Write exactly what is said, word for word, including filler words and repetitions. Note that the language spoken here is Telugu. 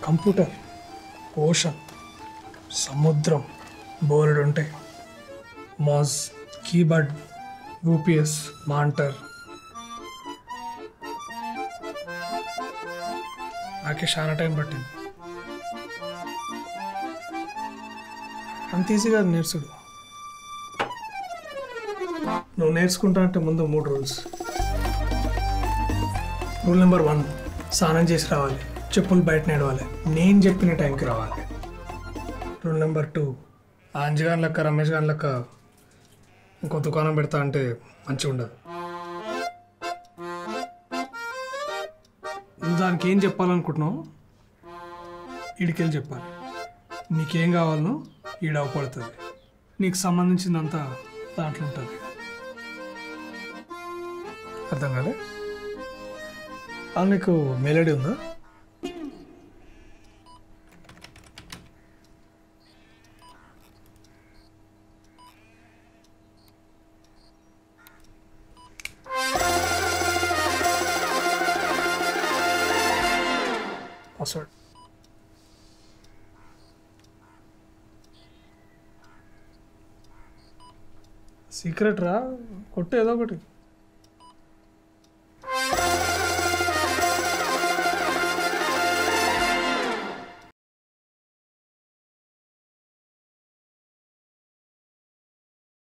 కంప్యూటర్, ఓషన్, సముద్రం బోర్డు ఉంటాయి. Mouse, keyboard, UPS, monitor. నాకే చాలా టైం పట్టింది. అంత ఈజీగా నేర్చుడు. నువ్వు నేర్చుకుంటా అంటే ముందు మూడు రూల్స్. రూల్ నెంబర్ వన్, స్నానం చేసి రావాలి, చెప్పులు బయట నడవాలి, నేను చెప్పిన టైంకి రావాలి. రూల్ నెంబర్ టూ, అంజగాన్ లెక్క రమేష్ గాన్ లెక్క ఇంకో దుకాణం పెడతా అంటే మంచిగా ఉండదు. నువ్వు దానికి ఏం చెప్పాలనుకుంటున్నావు ఈడికెళ్ళి చెప్పాలి. నీకేం కావాలనో ఈడ అవపడుతుంది. నీకు సంబంధించిందంతా దాంట్లో ఉంటుంది. అర్థం కాలే? అది నీకు మెలడీ ఉందా? పాస్వర్డ్ సీక్రెట్ రా, కొట్టు ఏదో ఒకటి.